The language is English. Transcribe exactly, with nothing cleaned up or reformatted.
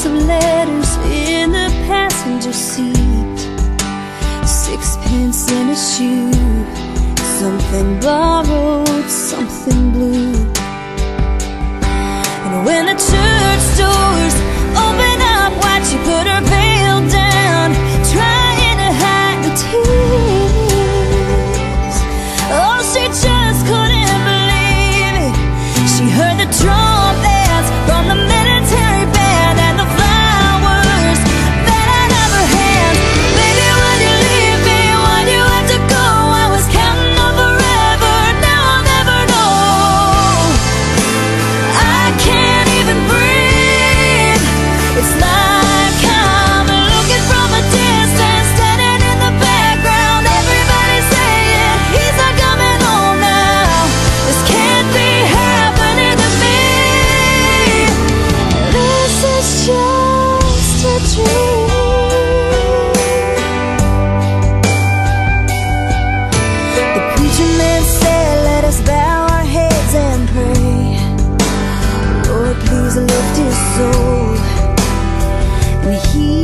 box of letters in the passenger seat, sixpence in a shoe, something borrowed, something blue. And when the church doors open up wide, she put her veil down, trying to hide the tears. Oh, she just couldn't believe it. She heard the trumpets from the military band and the flowers that I never had. Baby, would you leave me? Why'd you have to go? I was counting on forever, now I'll never know. I can't even breathe. It's like I'm looking from a distance, standing in the background. Everybody's saying he's not coming home now. This can't be happening to me. This is just a dream. The preacher man said, let us bow our heads and pray. Lord, please lift his soul. And he